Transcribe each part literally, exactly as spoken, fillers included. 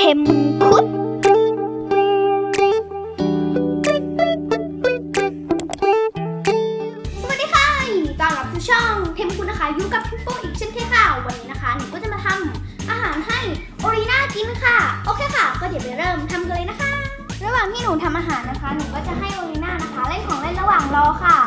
ค็มมังคุดสวัสดีค่ะยินดีต้อนรับสู่ช่องเทมคุณนะคะอยู่กับพี่โป้อีกเช่นเคยค่ะวันนี้นะคะหนูก็จะมาทำอาหารให้โอรีน่ากินค่ะโอเคค่ะก็เดี๋ยวไปเริ่มทำกันเลยนะคะระหว่างที่หนูทำอาหารนะคะหนูก็จะให้โอรีน่านะคะเล่นของเล่นระหว่างรอค่ะ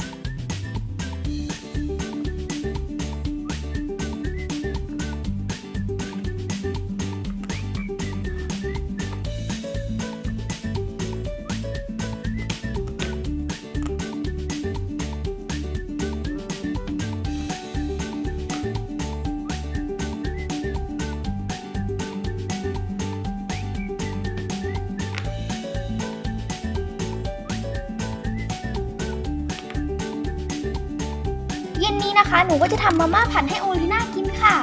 เย็นนี้นะคะหนูก็จะทำมาม่าผัดให้โอลีน่ากินค่ะ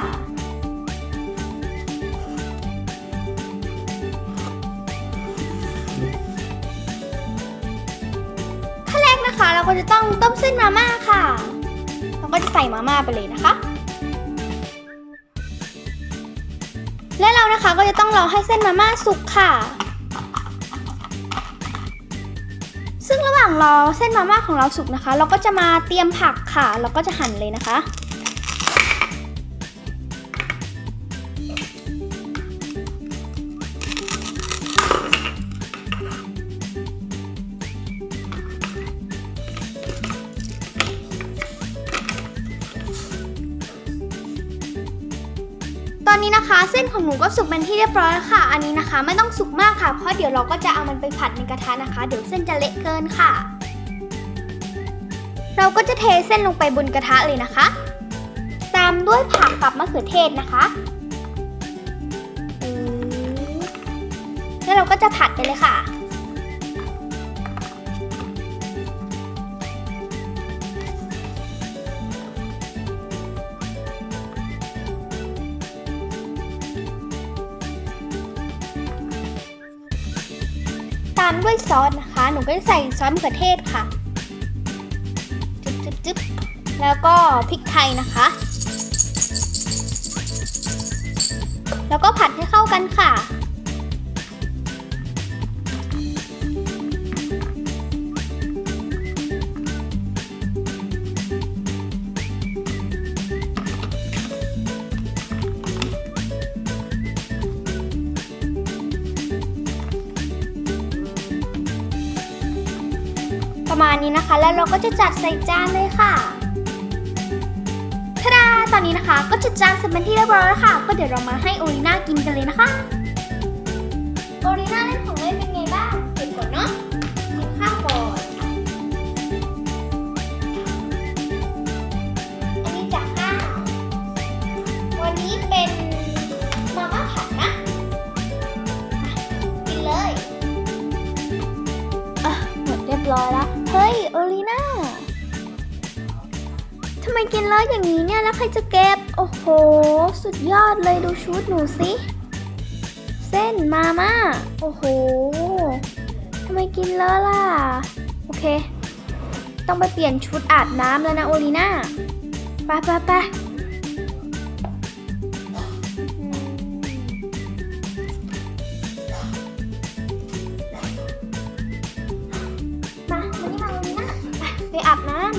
ขั้นแรกนะคะเราก็จะต้องต้มเส้นมาม่าค่ะเราก็จะใส่มาม่าไปเลยนะคะและเรานะคะก็จะต้องรอให้เส้นมาม่าสุกค่ะซึ่งระหว่างรอเส้นมาม่าของเราสุกนะคะเราก็จะมาเตรียมผักค่ะเราก็จะหั่นเลยนะคะตอนนี้นะคะเส้นของหนูก็สุกเป็นที่เรียบร้อยแล้วค่ะอันนี้นะคะไม่ต้องสุกมากค่ะเพราะเดี๋ยวเราก็จะเอามันไปผัดในกระทะนะคะเดี๋ยวเส้นจะเละเกินค่ะเราก็จะเทเส้นลงไปบนกระทะเลยนะคะตามด้วยผักกับมะเขือเทศนะคะแล้วเราก็จะผัดไปเลยค่ะตามด้วยซอสนะคะหนูก็จะใส่ซอสมะเขือเทศค่ะจึ๊บจึ๊บจึ๊บแล้วก็พริกไทยนะคะแล้วก็ผัดให้เข้ากันค่ะประมาณนี้นะคะแล้วเราก็จะจัดใส่จานเลยค่ะทาดาตอนนี้นะคะก็จัดจานเสร็จเป็นที่เรียบร้อยแล้วค่ะก็เดี๋ยวเรามาให้โอลีน่ากินกันเลยนะคะโอลีน่าเล่นของเล่นเป็นไงบ้างเก็บก่อนเนาะกินข้าวก่อนอันนี้จากข้าววันนี้เป็นมาม่าผัดนะกินเลยอ่ะหมดเรียบร้อยแล้วเฮ้ยโอลีน่าทำไมกินเลอะอย่างนี้เนี่ยแล้วใครจะเก็บโอ้โหสุดยอดเลยดูชุดหนูสิเส้นมาม่าโอ้โหทำไมกินเลอะล่ะโอเคต้องไปเปลี่ยนชุดอาบน้ำแล้วนะโอลีน่าไปไปไปไปอาบน้ำ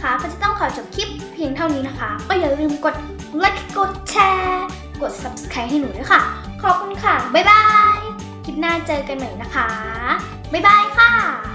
นะคะก็จะต้องขอจบคลิปเพียงเท่านี้นะคะก็อย่าลืมกดไลค์กดแชร์กด ซับสไครบ์ ให้หนูด้วยค่ะขอบคุณค่ะบ๊ายบายคลิปหน้าเจอกันใหม่นะคะบ๊ายบายค่ะ